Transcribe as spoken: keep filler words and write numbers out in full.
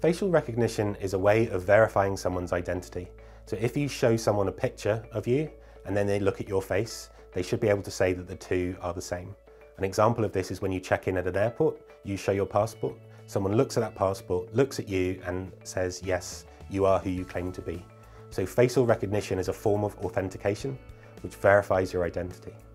Facial recognition is a way of verifying someone's identity. So if you show someone a picture of you and then they look at your face, they should be able to say that the two are the same. An example of this is when you check in at an airport, you show your passport, someone looks at that passport, looks at you and says, yes, you are who you claim to be. So facial recognition is a form of authentication which verifies your identity.